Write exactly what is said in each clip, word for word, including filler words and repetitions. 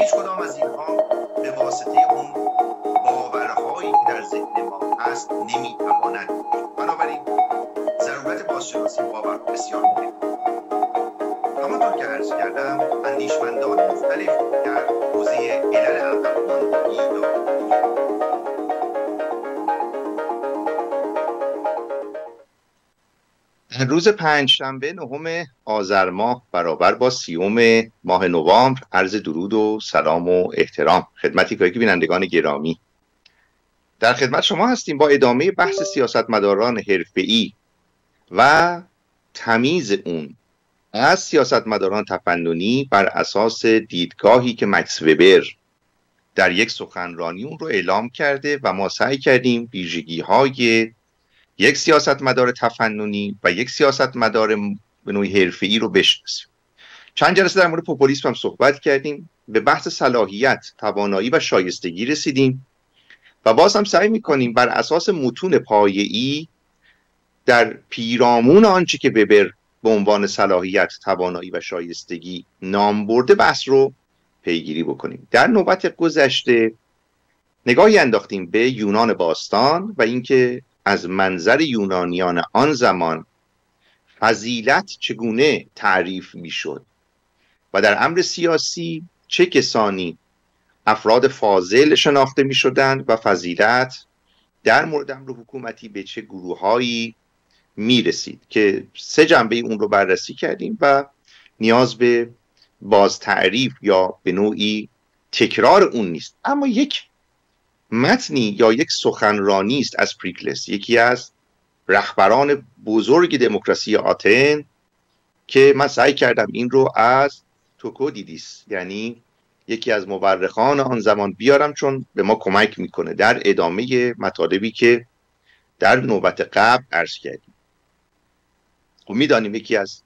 هیچ کدام از اینها به واسطه اون باورهایی که در ذهن ما هست نمیتواند. بنابراین ضرورت بازشناسی باورها بسیار مهمه. همانطور که عرض کردم اندیشمندان مختلف در حوزه علل عقب ماندگی روز پنجشنبه نهم آذر ماه برابر با سیوم ماه نوامبر عرض درود و سلام و احترام خدمتی که بینندگان گرامی. در خدمت شما هستیم با ادامه بحث سیاستمداران حرفه‌ای و تمیز اون از سیاستمداران تفننی بر اساس دیدگاهی که مکس وبر در یک سخنرانی اون رو اعلام کرده و ما سعی کردیم ویژگی‌های یک سیاستمدار تفننی و یک سیاستمدار به نوعی حرفه‌ای رو بشناسیم. چند جلسه در مورد پوپولیسم هم صحبت کردیم، به بحث صلاحیت، توانایی و شایستگی رسیدیم و باز هم سعی می‌کنیم بر اساس متون پایه‌ای در پیرامون آنچه که وبر به عنوان صلاحیت، توانایی و شایستگی نام برده بحث رو پیگیری بکنیم. در نوبت گذشته نگاهی انداختیم به یونان باستان و اینکه از منظر یونانیان آن زمان فضیلت چگونه تعریف میشد و در امر سیاسی چه کسانی افراد فاضل شناخته می شدند و فضیلت در مورد امر حکومتی به چه گروههایی می رسید که سه جنبه اون رو بررسی کردیم و نیاز به باز تعریف یا به نوعی تکرار اون نیست، اما یک متنی یا یک سخنرانی است از پریکلس، یکی از رهبران بزرگ دموکراسی آتن، که من سعی کردم این رو از توکودیدیس یعنی یکی از مورخان آن زمان بیارم، چون به ما کمک میکنه در ادامه مطالبی که در نوبت قبل عرض کردیم. و میدانیم یکی از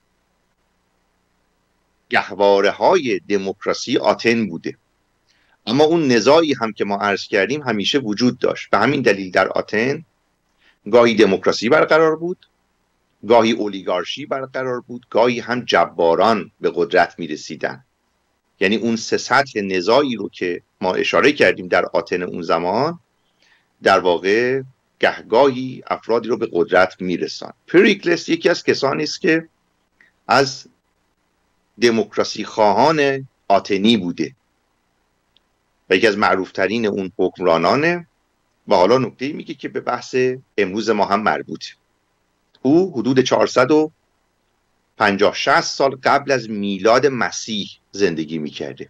گهواره های دموکراسی آتن بوده، اما اون نزاعی هم که ما عرض کردیم همیشه وجود داشت. به همین دلیل در آتن گاهی دموکراسی برقرار بود، گاهی اولیگارشی برقرار بود، گاهی هم جباران به قدرت می رسیدن. یعنی اون سه سطح نزاعی رو که ما اشاره کردیم در آتن اون زمان در واقع گهگاهی افرادی رو به قدرت می رسان. پریکلس یکی از کسانی است که از دموکراسی خواهان آتنی بوده و یکی از معروفترین اون حکمرانانه و حالا نکته میگه که به بحث امروز ما هم مربوطه. او حدود چهارصد و پنجاه شصت سال قبل از میلاد مسیح زندگی میکرده،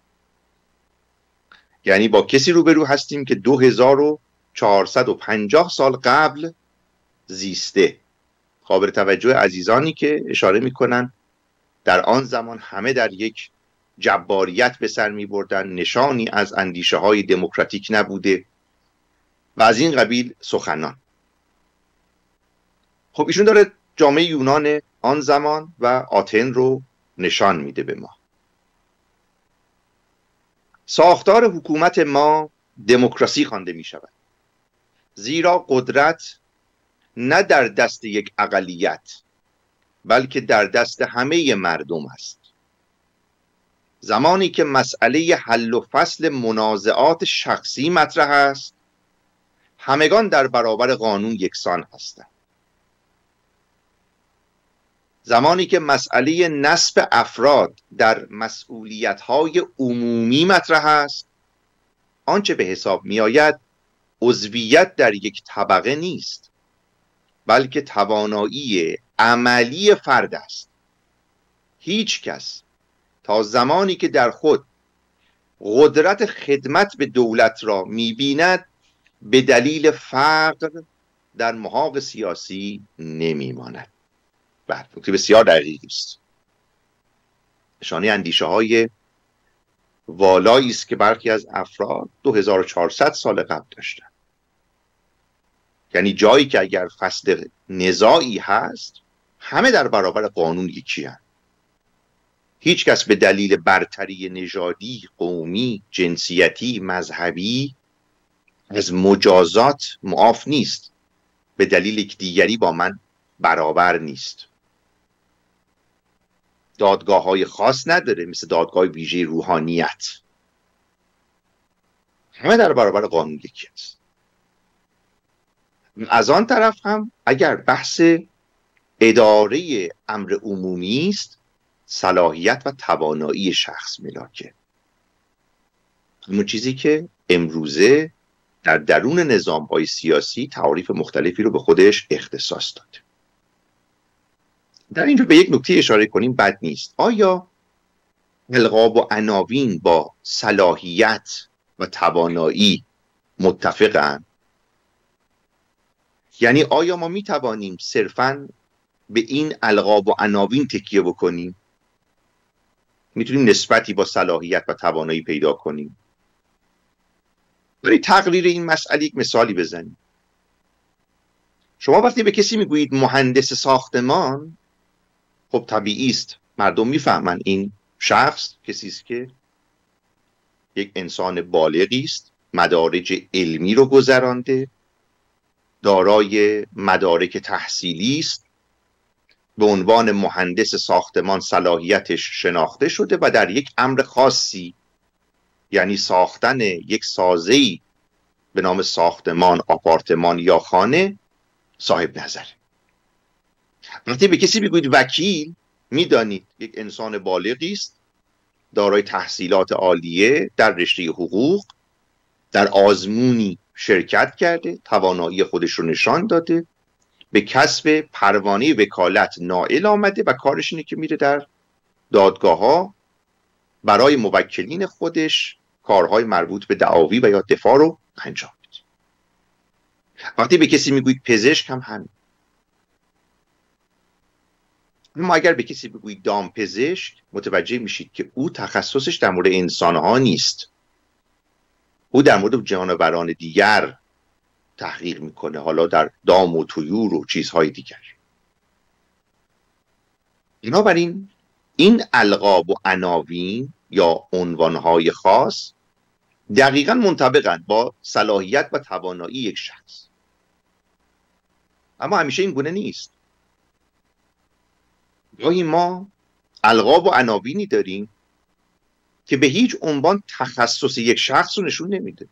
یعنی با کسی روبرو هستیم که دو هزار و چهارصد و پنجاه سال قبل زیسته. قابل توجه عزیزانی که اشاره میکنن در آن زمان همه در یک جباریت به سر می بردن، نشانی از اندیشه های دموکراتیک نبوده و از این قبیل سخنان. خب ایشون داره جامعه یونان آن زمان و آتن رو نشان میده به ما. ساختار حکومت ما دموکراسی خوانده می شود، زیرا قدرت نه در دست یک اقلیت بلکه در دست همه مردم است. زمانی که مسئله حل و فصل منازعات شخصی مطرح است، همگان در برابر قانون یکسان هستند. زمانی که مسئله نصب افراد در مسئولیت‌های عمومی مطرح است، آنچه به حساب می آید عضویت در یک طبقه نیست بلکه توانایی عملی فرد است. هیچ کس تا زمانی که در خود قدرت خدمت به دولت را می‌بیند به دلیل فقر در محاق سیاسی نمی‌ماند. بعد نکته بسیار دقیقی است. نشانه اندیشه های والایی است که برخی از افراد دو هزار و چهارصد سال قبل داشتن. یعنی جایی که اگر فصل نزاعی هست همه در برابر قانون یکی هست. هیچ کس به دلیل برتری نژادی، قومی، جنسیتی، مذهبی از مجازات معاف نیست به دلیل که دیگری با من برابر نیست. دادگاه های خاص نداره مثل دادگاه ویژه روحانیت. همه در برابر قانون یکی است. از آن طرف هم اگر بحث اداره امر عمومی است، صلاحیت و توانایی شخص ملاکه، همون چیزی که امروزه در درون نظام‌های سیاسی تعاریف مختلفی رو به خودش اختصاص داده. در اینجا به یک نکته اشاره کنیم بد نیست. آیا القاب و عناوین با صلاحیت و توانایی متفقن؟ یعنی آیا ما می توانیم صرفاً به این القاب و عناوین تکیه بکنیم؟ میتونیم نسبتی با صلاحیت و توانایی پیدا کنیم؟ برای تقریر این مسئله یک مثالی بزنیم. شما وقتی به کسی میگویید مهندس ساختمان، خب طبیعی است مردم میفهمن این شخص کسی است که یک انسان بالغی است، مدارج علمی رو گذرانده، دارای مدارک تحصیلی است، به عنوان مهندس ساختمان صلاحیتش شناخته شده و در یک امر خاصی، یعنی ساختن یک سازه‌ای به نام ساختمان، آپارتمان یا خانه، صاحب نظره. وقتی به کسی بگویید وکیل، میدانید یک انسان بالغی است، دارای تحصیلات عالیه در رشته حقوق، در آزمونی شرکت کرده، توانایی خودش رو نشان داده، به کسب پروانه وکالت نائل آمده و کارش اینه که میره در دادگاه ها برای موکلین خودش کارهای مربوط به دعاوی و یا دفاع رو انجام میده. وقتی به کسی میگویید پزشک هم همین. اما اگر به کسی بگویید دامپزشک، متوجه میشید که او تخصصش در مورد انسانها نیست، او در مورد جانوران دیگر تحقیق میکنه، حالا در دام و طیور و چیزهای دیگر. بنابراین این القاب و عناوین یا عنوانهای خاص دقیقاً منطبقند با صلاحیت و توانایی یک شخص، اما همیشه این گونه نیست. گاهی ما القاب و عناوینی داریم که به هیچ عنوان تخصص یک شخص رو نشون نمیده،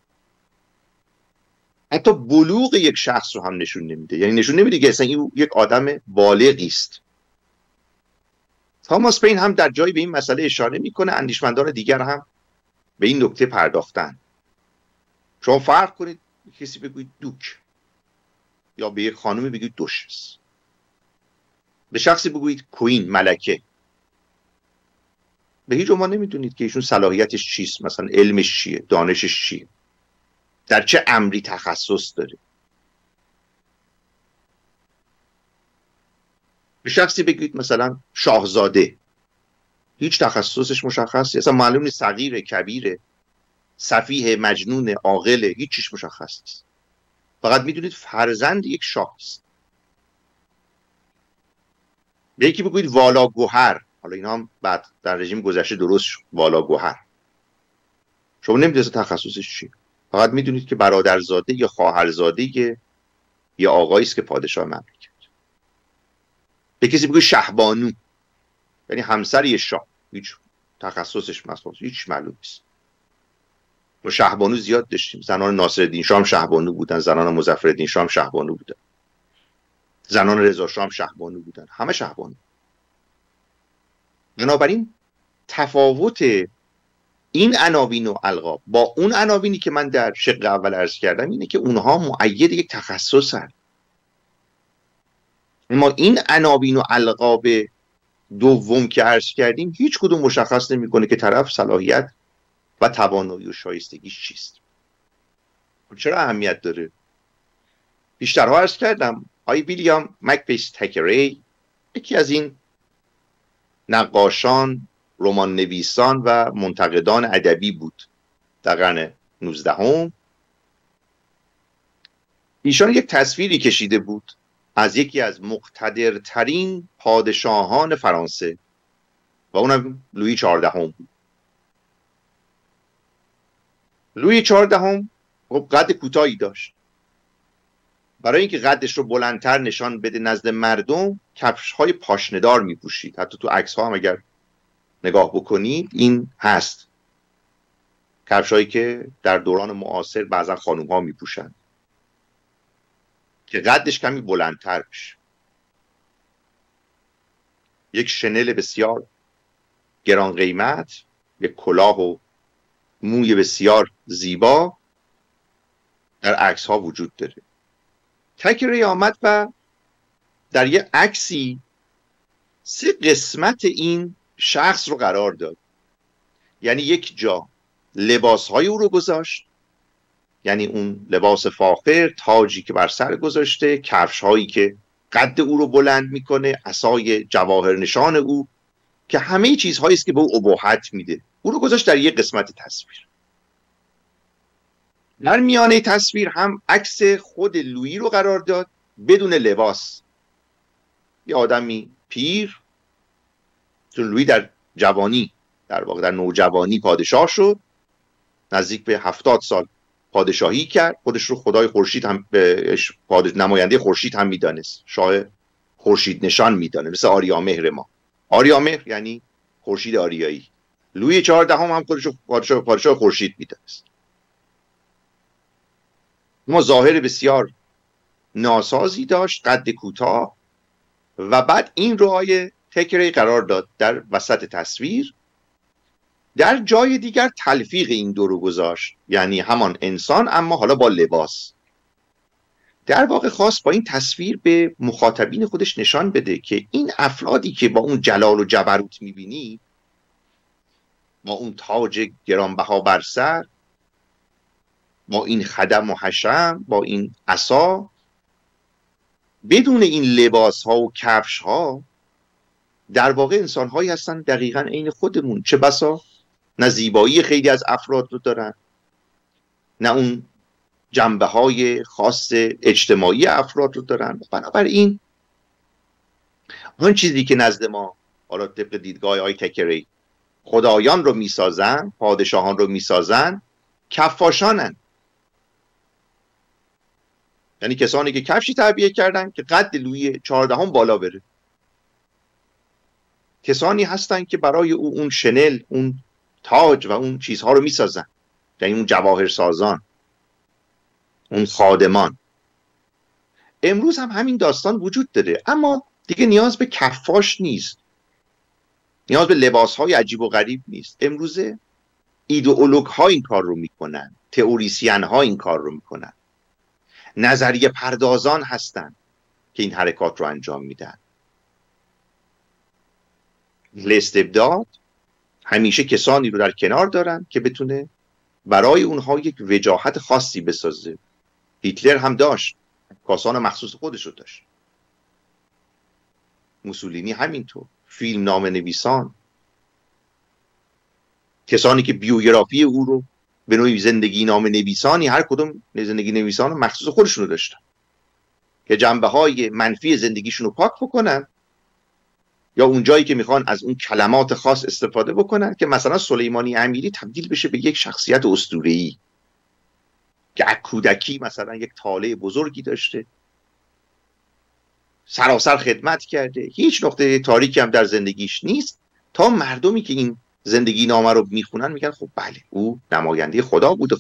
حتی بلوغ یک شخص رو هم نشون نمیده. یعنی نشون نمیده که اصلا این یک آدم بالغی است. تاماس پین هم در جایی به این مسئله اشاره میکنه، اندیشمندان دیگر هم به این نکته پرداختن. شما فرق کنید کسی بگوید دوک یا به یک خانومی بگوید دوشس، به شخصی بگویید کوین، ملکه، به هیچ عنوان نمیدونید که ایشون صلاحیتش چیست، مثلا علمش چیه، دانشش چیه، در چه امری تخصص داره. به شخصی بگید مثلا شاهزاده، هیچ تخصصش مشخص نیست، اصلا معلوم نیست صغیره، کبیره، سفیه، مجنون، عاقله، هیچ چیز مشخص نیست. فقط میدونید فرزند یک شاه است. به یکی بگویید والا گوهر، حالا اینا هم بعد در رژیم گذشته درست شد، والا گوهر، شما نمیدونید تخصصش چیه، فقط میدونید که برادرزاده یا خواهرزاده یا آقایی است که پادشاه مملکت. به کسی بگوید شهبانو، یعنی همسر یه شاه، هیچ تخصصش مثلا هیچ معلوم نیست. ما شهبانو زیاد داشتیم، زنان ناصرالدین شاه هم شهبانو بودن، زنان مظفرالدین شاه هم شهبانو بودن، زنان رضا شاه هم شهبانو بودن، همه شهبانو. بنابراین تفاوت این عناوین و القاب با اون عناوینی که من در شق اول عرض کردم اینه که اونها مؤید یک تخصص هست. ما این عناوین و القاب دوم که عرض کردیم هیچ کدوم مشخص نمیکنه که طرف صلاحیت و توانایی و شایستگیش چیست. چرا اهمیت داره؟ بیشترها عرض کردم آقای ویلیام مکپیس تکری یکی از این نقاشان، رمان نویسان و منتقدان ادبی بود در قرن نوزدهم. ایشان یک تصویری کشیده بود از یکی از مقتدرترین پادشاهان فرانسه و اونم لویی چهاردهم بود. لویی چهاردهم قد کوتاهی داشت. برای اینکه قدش رو بلندتر نشان بده نزد مردم، کفش‌های پاشنه‌دار می‌پوشید. حتی تو عکس‌ها هم اگر نگاه بکنید این هست. کفشایی که در دوران معاصر بعضا خانوم ها می پوشن که قدش کمی بلندتر بشه، یک شنل بسیار گران قیمت، یک کلاه و موی بسیار زیبا در عکس ها وجود داره. تکری آمد و در یک عکسی سه قسمت این شخص رو قرار داد. یعنی یک جا لباس های او رو گذاشت، یعنی اون لباس فاخر، تاجی که بر سر گذاشته، کفش هایی که قد او رو بلند میکنه، عصای جواهر نشان او که همه چیزهایی است که به او اباحت میده، او رو گذاشت در یک قسمت تصویر. در میانه تصویر هم عکس خود لویی رو قرار داد بدون لباس، یه آدمی پیر، چون لویی در جوانی، در واقع در نوجوانی پادشاه شد، نزدیک به هفتاد سال پادشاهی کرد، خودش رو خدای خورشید هم نماینده خورشید هم میدانست، شاه خورشید نشان میدانه، مثل آریامهر ما. آریامهر یعنی خورشید آریایی. لویی چهاردهم هم, هم خودش رو پادشاه پادشاه خورشید میدانست. ما ظاهر بسیار ناسازی داشت، قد کوتاه، و بعد این رو آیه تکری قرار داد در وسط تصویر. در جای دیگر تلفیق این دو رو گذاشت، یعنی همان انسان اما حالا با لباس. در واقع خواست با این تصویر به مخاطبین خودش نشان بده که این افرادی که با اون جلال و جبروت میبینی، با اون تاج گرانبها بر سر، با این خدم و حشم، با این عصا، بدون این لباس ها و کفش ها، در واقع انسان هایی هستن دقیقا عین خودمون. چه بسا نه زیبایی خیلی از افراد رو دارن، نه اون جنبه های خاص اجتماعی افراد رو دارن. بنابراین اون چیزی که نزد ما، حالا طبق دیدگاه آی تکری، خدایان رو میسازن، پادشاهان رو میسازن، کفاشانن. یعنی کسانی که کفشی تعبیه کردن که قد لویی چهاردهم بالا بره. کسانی هستن که برای او اون شنل، اون تاج و اون چیزها رو میسازن، یعنی اون جواهر سازان، اون خادمان. امروز هم همین داستان وجود داره، اما دیگه نیاز به کفاش نیست، نیاز به لباس های عجیب و غریب نیست. امروزه ایدئولوگ ها این کار رو میکنن، تئوریسین ها این کار رو میکنن، نظریه پردازان هستن که این حرکات رو انجام میدن. استبداد همیشه کسانی رو در کنار دارن که بتونه برای اونها یک وجاهت خاصی بسازه. هیتلر هم داشت، کاسان مخصوص خودش رو داشت. موسولینی همینطور، فیلم نام نویسان، کسانی که بیوگرافی او رو به نوعی زندگی نام نویسانی، هر کدوم زندگی نویسان مخصوص خودشون رو داشتن که جنبه های منفی زندگیشون رو پاک بکنن، یا اون جایی که میخوان از اون کلمات خاص استفاده بکنن که مثلا سلیمانی امیری تبدیل بشه به یک شخصیت اسطوره‌ای که از کودکی مثلا یک طالع بزرگی داشته، سراسر خدمت کرده، هیچ نقطه تاریکی هم در زندگیش نیست، تا مردمی که این زندگی نامه رو میخونن میگن خب بله او نماینده خدا بوده.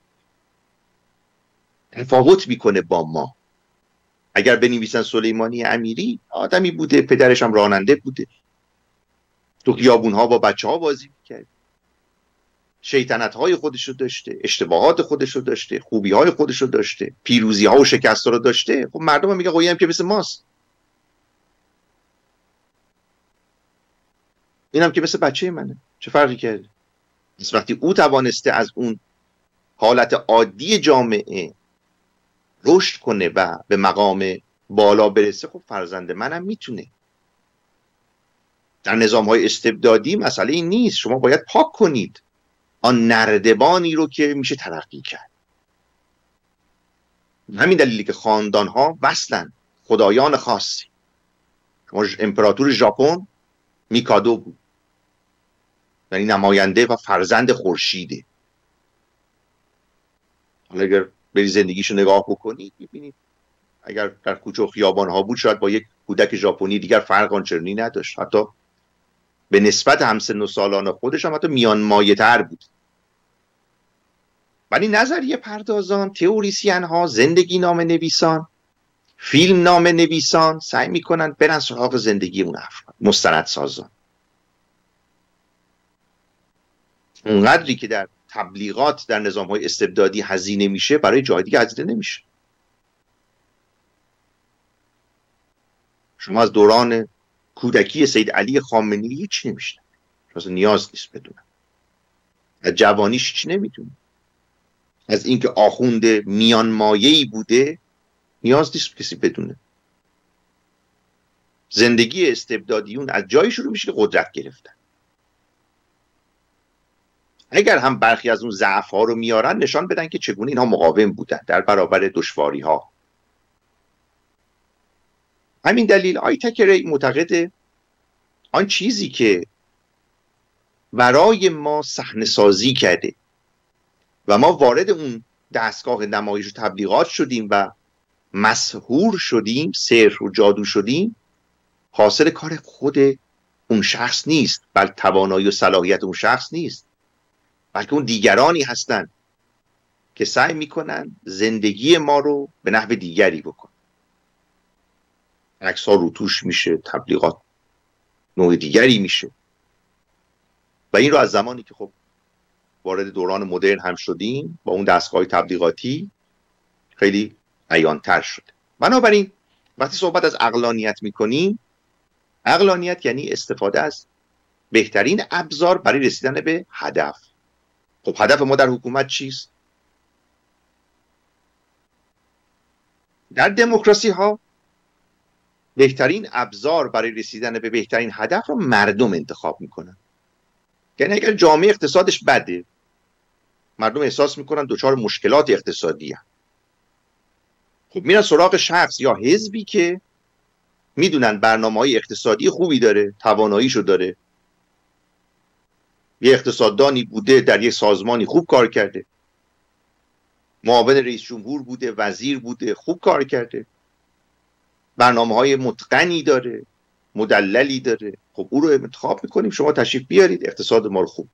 تفاوت میکنه با ما. اگر بنویسن سلیمانی امیری آدمی بوده، پدرش هم راننده بوده، تو خیابونها با بچه ها بازی میکرد، شیطنت های خودش رو داشته، اشتباهات خودش رو داشته، خوبی های خودش رو داشته، پیروزی ها و شکست ها رو داشته، خب مردم هم میگن خب اینم که مثل ماست، اینم که مثل بچه منه، چه فرقی کرده؟ پس وقتی او توانسته از اون حالت عادی جامعه رشد کنه و به مقام بالا برسه، خب فرزند منم میتونه. در نظام های استبدادی مسئله این نیست، شما باید پاک کنید آن نردبانی رو که میشه ترقی کرد. همین دلیلی که خاندان ها وصلن، خدایان خاصی. شما امپراتور ژاپن میکادو بود، یعنی نماینده و فرزند خورشیده. حالا اگر بری زندگیشو نگاه بکنید میبینید اگر در کوچه و خیابان ها بود شاید با یک کودک ژاپنی دیگر فرق آنچنانی نداشت، حتی به نسبت همسن و سالان خودش هم حتی میان مایه تر بود. ولی نظریه پردازان، تئوریسین ها، زندگی نامه نویسان، فیلم نامه نویسان سعی میکنن برن سراغ زندگی اون افراد، مستندسازان. اونقدری که در تبلیغات در نظام های استبدادی هزینه میشه، برای جای دیگه هزینه نمیشه. شما از دوران کودکی سید علی خامنه‌ای هیچ نمیشنن، اصلا نیاز نیست بدونن. از جوانیش هیچ نمیدونه. از اینکه آخوند میان مایه‌ای بوده نیاز نیست کسی بدونه. زندگی استبدادیون از جایی شروع میشه که قدرت گرفتن. اگر هم برخی از اون ضعف ها رو میارن، نشان بدن که چگونه اینها مقاوم بودن در برابر دشواری ها. همین دلیل آقای تکری معتقده آن چیزی که برای ما صحنه سازی کرده و ما وارد اون دستگاه نمایش و تبلیغات شدیم و مسحور شدیم، سحر و جادو شدیم، حاصل کار خود اون شخص نیست، بلکه توانایی و صلاحیت اون شخص نیست، بلکه اون دیگرانی هستن که سعی میکنن زندگی ما رو به نحو دیگری بکن. عکس ها روتوش میشه، تبلیغات نوع دیگری میشه و این رو از زمانی که خب وارد دوران مدرن هم شدیم با اون دستگاه تبلیغاتی خیلی عیان‌تر شده. بنابراین وقتی صحبت از عقلانیت میکنیم، عقلانیت یعنی استفاده از بهترین ابزار برای رسیدن به هدف. خب هدف ما در حکومت چیست؟ در دموکراسی ها بهترین ابزار برای رسیدن به بهترین هدف رو مردم انتخاب میکنن. یعنی اگر جامعه اقتصادش بده، مردم احساس میکنن دچار مشکلات اقتصادی هست، خب میرن سراغ شخص یا حزبی که میدونن برنامه‌های اقتصادی خوبی داره، تواناییشو داره، یه اقتصاددانی بوده، در یه سازمانی خوب کار کرده، معاون رئیس جمهور بوده، وزیر بوده، خوب کار کرده، برنامه‌های متقنی داره، مدللی داره. خب او رو انتخاب میکنیم، شما تشریف بیارید اقتصاد ما رو خوب.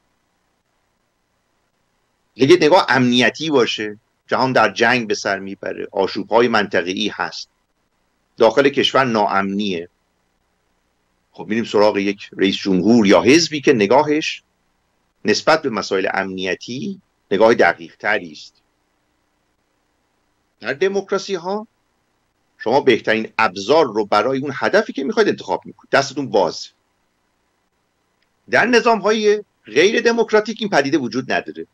یه نگاه امنیتی باشه، جهان در جنگ به سر میبره، آشوب‌های منطقه‌ای هست، داخل کشور ناامنیه، خب میریم سراغ یک رئیس جمهور یا حزبی که نگاهش نسبت به مسائل امنیتی نگاه دقیق تری است. در دموکراسی ها شما بهترین ابزار رو برای اون هدفی که میخواید انتخاب میکنید، دستتون باز. در نظام های غیر دموکراتیک این پدیده وجود نداره.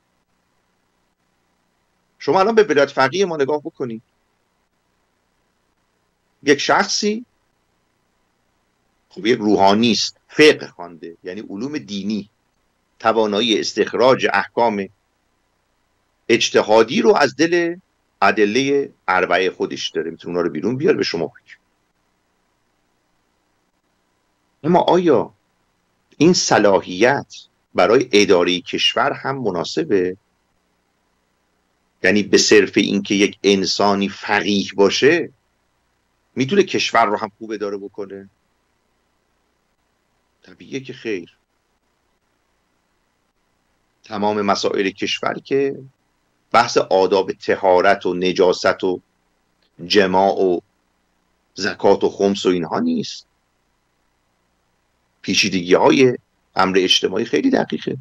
شما الان به ولایت فقیه ما نگاه بکنید، یک شخصی خب یک روحانی است، فقه خوانده، یعنی علوم دینی، توانایی استخراج احکام اجتهادی رو از دل ادله اربعه خودش داره، میتونه اونا رو بیرون بیاره به شما بگه. اما آیا این صلاحیت برای اداره کشور هم مناسبه؟ یعنی به صرف اینکه یک انسانی فقیه باشه میتونه کشور رو هم خوب اداره بکنه؟ طبیعیه که خیر. تمام مسائل کشور که بحث آداب طهارت و نجاست و جماع و زکات و خمس و اینها نیست. پیچیدگی های امر اجتماعی خیلی دقیقه.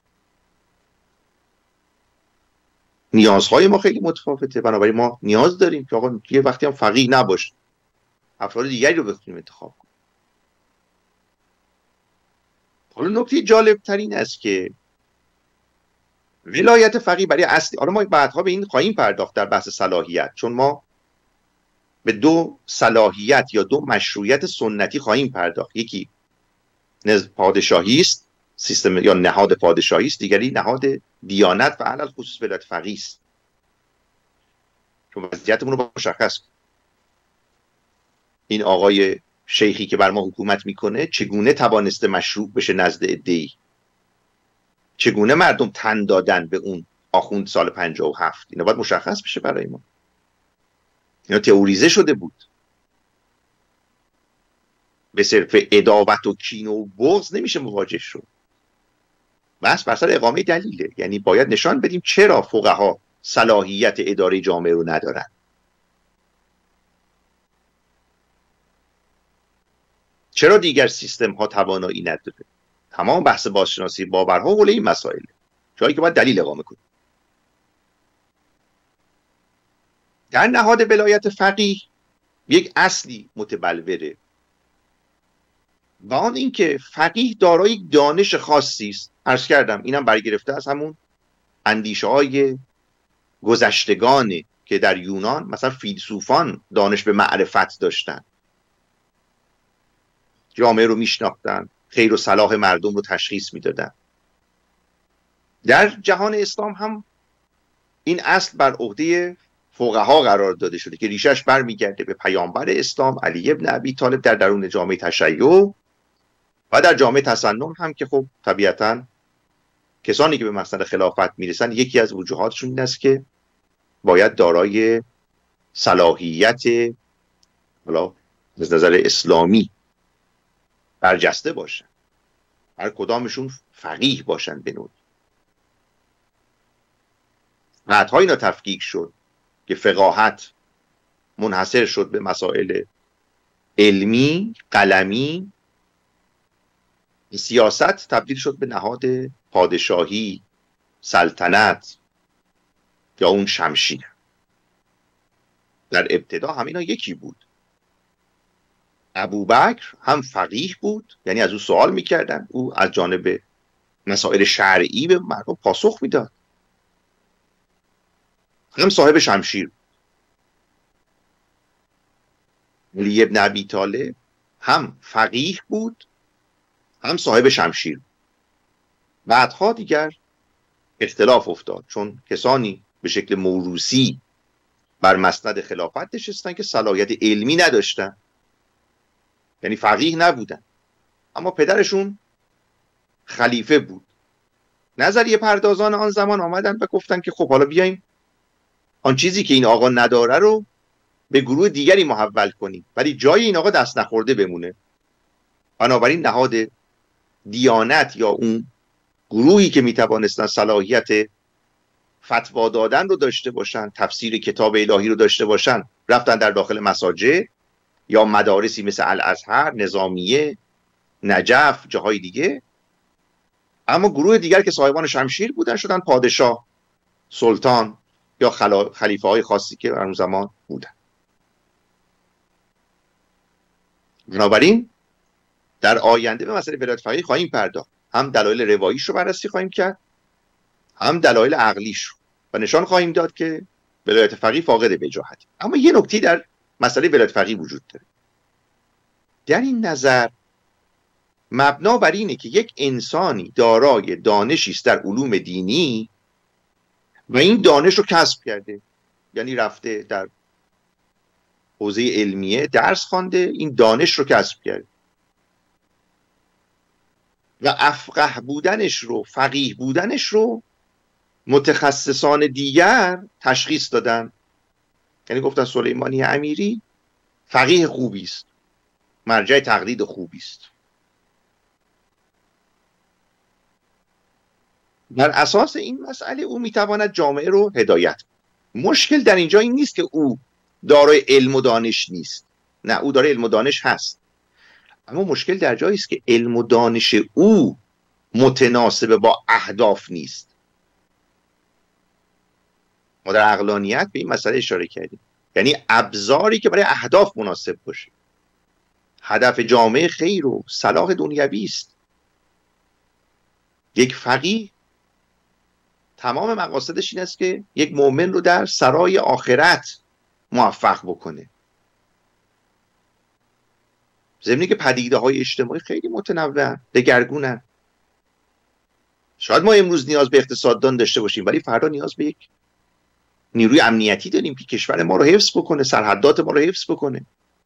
نیازهای ما خیلی متفاوته، بنابراین ما نیاز داریم که آقا یه وقتی هم فقیه نباشه، افراد دیگری رو بتونیم انتخاب کنیم. حالا نکته جالب ترین است که ولایت فقیه برای اصلی، حالا ما بعدها به این خواهیم پرداخت در بحث صلاحیت، چون ما به دو صلاحیت یا دو مشروعیت سنتی خواهیم پرداخت. یکی پادشاهی است، سیستم یا نهاد پادشاهی است، دیگری نهاد دیانت و علل خصوص ولایت فقیه است. چون وضعیتمون رو مشخص کنیم. این آقای شیخی که بر ما حکومت میکنه چگونه توانسته مشروع بشه نزد عده‌ای؟ چگونه مردم تن دادن به اون آخوند سال پنجاه و هفت؟ اینا باید مشخص بشه برای ما. اینا تئوریزه شده بود. به صرف عداوت و کینه و بغض نمیشه مواجه شد. بس بر سر اقامه دلیله. یعنی باید نشان بدیم چرا فقها صلاحیت اداره جامعه رو ندارن. چرا دیگر سیستم ها توانایی نداره. تمام بحث بازشناسی باورها حول این مسائل، جایی که باید دلیل اقامه کنیم. در نهاد ولایت فقیه یک اصلی متبلوره و آن اینکه فقیه دارای دانش خاصی است. عرض کردم اینم برگرفته از همون اندیشه های گذشتگانه که در یونان مثلا فیلسوفان دانش به معرفت داشتن، جامعه رو میشناختن، خیر و صلاح مردم رو تشخیص میدادن. در جهان اسلام هم این اصل بر عهده فقها قرار داده شده که ریشش برمیگرده به پیامبر اسلام علی ابن ابی طالب در درون جامعه تشیع و در جامعه تسنن هم که خب طبیعتاً کسانی که به مسند خلافت میرسن یکی از وجوهاتشون این است که باید دارای صلاحیت حالا از نظر اسلامی برجسته باشن، هر کدامشون فقیه باشن به نوعی. بعدها اینا تفکیک شد که فقاهت منحصر شد به مسائل علمی، قلمی، سیاست تبدیل شد به نهاد پادشاهی، سلطنت یا اون شمشیر. در ابتدا همینا یکی بود. ابوبکر هم فقیه بود، یعنی از او سوال میکردن، او از جانب مسائل شرعی به مردم پاسخ میداد. هم صاحب شمشیر. علی ابن ابی طالب هم فقیه بود هم صاحب شمشیر. بعدها دیگر اختلاف افتاد چون کسانی به شکل موروثی بر مسند خلافت نشستن که صلاحیت علمی نداشتن، یعنی فقیه نبودن، اما پدرشون خلیفه بود. نظریه پردازان آن زمان آمدن و گفتن که خب حالا بیایم آن چیزی که این آقا نداره رو به گروه دیگری محول کنیم ولی جای این آقا دست نخورده بمونه. بنابراین نهاد دیانت یا اون گروهی که میتوانستن صلاحیت فتوا دادن رو داشته باشن، تفسیر کتاب الهی رو داشته باشن، رفتن در داخل مساجد یا مدارسی مثل الازهر، نظامیه، نجف، جاهای دیگه. اما گروه دیگر که صاحبان شمشیر بودن شدن پادشاه، سلطان یا خلیفه های خاصی که در اون زمان بودن. بنابراین در آینده به مسئله ولایت فقیه خواهیم پرداخت، هم دلایل رواییش رو بررسی خواهیم کرد هم دلایل عقلیش رو، و نشان خواهیم داد که ولایت فقیه فاقد وجاهت. اما یه نکته در مسئله ولایت فقیه وجود داره. در این نظر مبنا بر اینه که یک انسانی دارای دانشی است در علوم دینی و این دانش رو کسب کرده، یعنی رفته در حوزه علمیه درس خوانده، این دانش رو کسب کرده و افقه بودنش رو، فقیه بودنش رو متخصصان دیگر تشخیص دادن. یعنی گفتن سلیمانی امیری فقیه خوبی است، مرجع تقلید خوبی است. بر اساس این مسئله او میتواند جامعه رو هدایت کنه. مشکل در اینجا این نیست که او دارای علم و دانش نیست، نه، او دارای علم و دانش هست، اما مشکل در جایی است که علم و دانش او متناسب با اهداف نیست. ما در عقلانیت به این مسئله اشاره کردیم، یعنی ابزاری که برای اهداف مناسب باشه. هدف جامعه خیر و صلاح دنیوی است. یک فقیه تمام مقاصدش این است که یک مؤمن رو در سرای آخرت موفق بکنه. ضمنی که پدیده های اجتماعی خیلی متنوعن، دگرگونن. شاید ما امروز نیاز به اقتصاددان داشته باشیم ولی فردا نیاز به یک نیروی امنیتی داریم که کشور ما رو حفظ بکنه، سرحدات ما رو حفظ بکنه.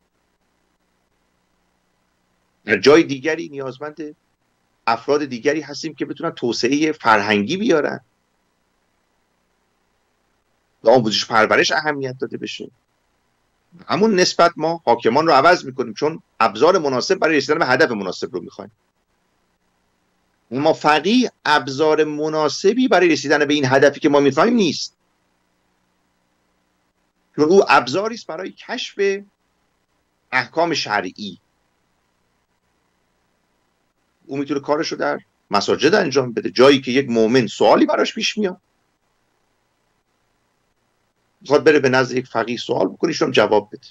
در جای دیگری نیازمند افراد دیگری هستیم که بتونن توسعه فرهنگی بیارن و آموزش پرورش اهمیت داده بشه. همون نسبت ما حاکمان رو عوض میکنیم چون ابزار مناسب برای رسیدن به هدف مناسب رو میخوایم. اما فقیه ابزار مناسبی برای رسیدن به این هدفی که ما میخوایم نیست، چون او ابزاری است برای کشف احکام شرعی. او میتونه کارش رو در مساجد انجام بده، جایی که یک مؤمن سوالی براش پیش میاد میخواد بره به نزد یک فقیه سوال بکنه، ایشون جواب بده.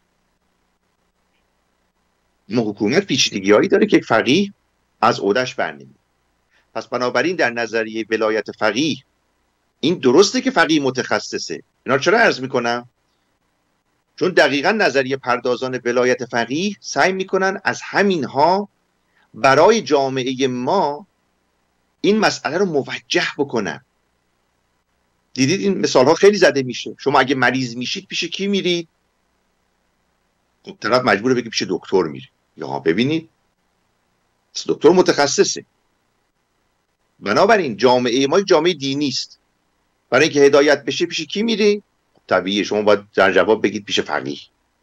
ما حکومت پیچیدگی‌هایی داره که یک فقیه از عهده‌اش برنمیاد. پس بنابراین در نظریه ولایت فقیه این درسته که فقیه متخصصه. اینا چرا عرض میکنم؟ چون دقیقا نظریه پردازان ولایت فقیه سعی میکنن از همینها برای جامعه ما این مسئله رو موجه بکنن. دیدید این مثال ها خیلی زده میشه. شما اگه مریض میشید پیش کی میرید؟ خب طرف مجبوره بگه پیش دکتر میری. یا ببینید دکتر متخصصه. بنابراین جامعه ما جامعه دینی است. برای اینکه هدایت بشه پیش کی میری؟ طبیعیه شما باید در جواب بگید پیش فقیه.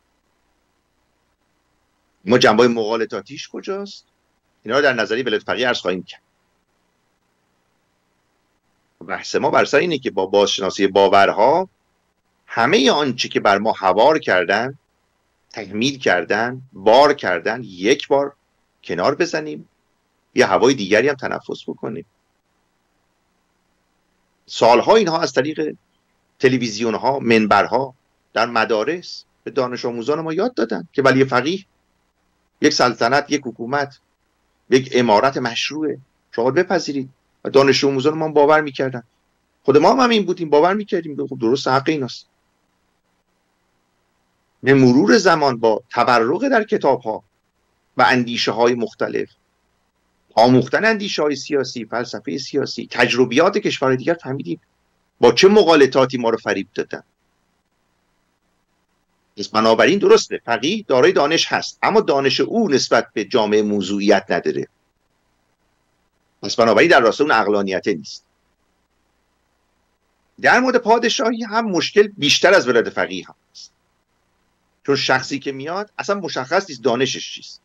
ما جنبه مغالطاتیش کجاست؟ اینا رو در نظریه ولایت فقیه عرض خواهیم کرد. بحث ما بر سر اینه که با بازشناسی باورها همه آنچه که بر ما حوار کردن، تحمیل کردن، بار کردن، یک بار کنار بزنیم، یه هوای دیگری هم تنفس بکنیم. سالها اینها از طریق تلویزیون ها، منبرها، در مدارس به دانش آموزان ما یاد دادن که ولی فقیه یک سلطنت، یک حکومت، یک امارت مشروعه، شما بپذیرید. و دانش آموزان ما باور میکردن. خود ما هم همین بودیم، باور میکردیم. خب درست، حق ایناست. به مرور زمان با تبرق در کتاب ها و اندیشه های مختلف، آموختن اندیشه های سیاسی، فلسفه سیاسی، تجربیات کشورهای دیگر، فهمیدیم با چه مغالطاتی ما رو فریب دادن. پس بنابراین درسته فقیه دارای دانش هست، اما دانش او نسبت به جامعه موضوعیت نداره. پس بنابراین در راستای اون عقلانیت نیست. در مورد پادشاهی هم مشکل بیشتر از ولایت فقیه هم هست، چون شخصی که میاد اصلا مشخص نیست دانشش چیست.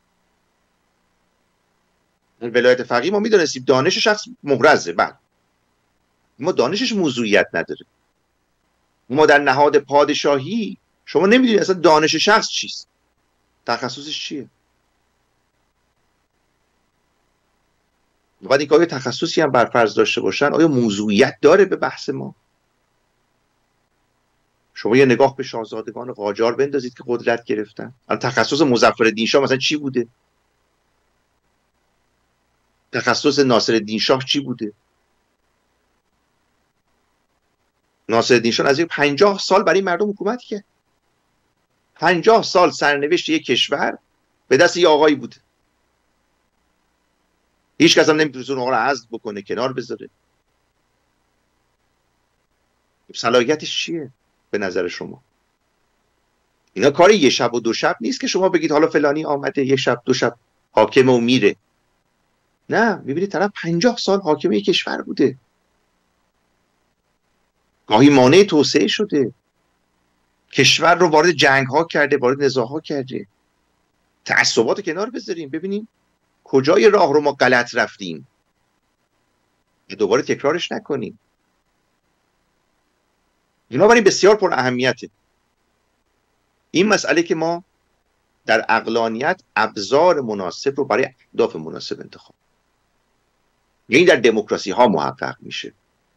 ولایت فقیه ما میدونستیم دانش شخص محرزه، بله، ما دانشش موضوعیت نداره. ما در نهاد پادشاهی شما نمیدونید اصلا دانش شخص چیست، تخصصش چیه. بعد اینکه آیا تخصصی هم برفرض داشته باشن، آیا موضوعیت داره به بحث ما؟ شما یه نگاه به شاهزادگان قاجار بندازید که قدرت گرفتن. الان تخصص مظفرالدین شاه مثلا چی بوده؟ تخصص ناصرالدین شاه چی بوده؟ ناصرالدین شاه از یک پنجاه سال برای مردم حکومت کرد. پنجاه سال سرنوشت یک کشور به دست یه آقایی بوده. هیچ کس هم نمیتونه اون آقا رو عزل بکنه، کنار بذاره. صلاحیتش چیه به نظر شما؟ اینا کار یه شب و دو شب نیست که شما بگید حالا فلانی آمده یه شب دو شب حاکم و میره. نه، میبینید طرف پنجاه سال حاکم یک کشور بوده، گاهی مانع توسعه شده، کشور رو وارد جنگ ها کرده، وارد نزاع ها کرده. تعصبات کنار بذاریم، ببینیم کجای راه رو ما غلط رفتیم، دوباره تکرارش نکنیم. بنابراین بسیار پر اهمیته این مسئله که ما در عقلانیت ابزار مناسب رو برای اهداف مناسب انتخاب، یعنی در دموکراسی ها محقق میشه.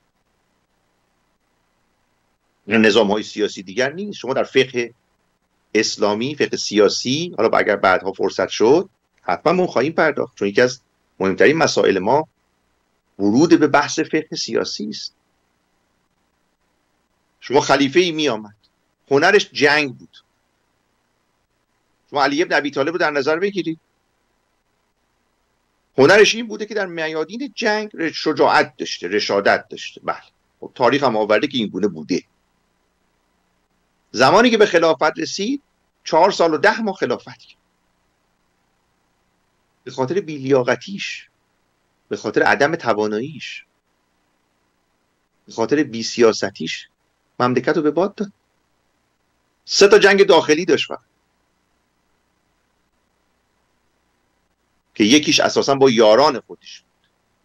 نظام های سیاسی دیگر نیست. شما در فقه اسلامی، فقه سیاسی، حالا اگر بعدها فرصت شد حتما ما خواهیم پرداخت، چون یکی از مهمترین مسائل ما ورود به بحث فقه سیاسی است. شما خلیفه ای می آمد، هنرش جنگ بود. شما علی ابن ابی طالب رو در نظر بگیرید، هنرش این بوده که در میادین جنگ شجاعت داشته، رشادت داشته. بله، خب تاریخ هم آورده که این گونه بوده. زمانی که به خلافت رسید چهار سال و ده ماه خلافت کرد، به خاطر بی‌لیاقتیش، به خاطر عدم تواناییش، به خاطر بی‌سیاستیش مملکت رو به باد داد. سه تا جنگ داخلی داشت فقط که یکیش اساسا با یاران خودش بود،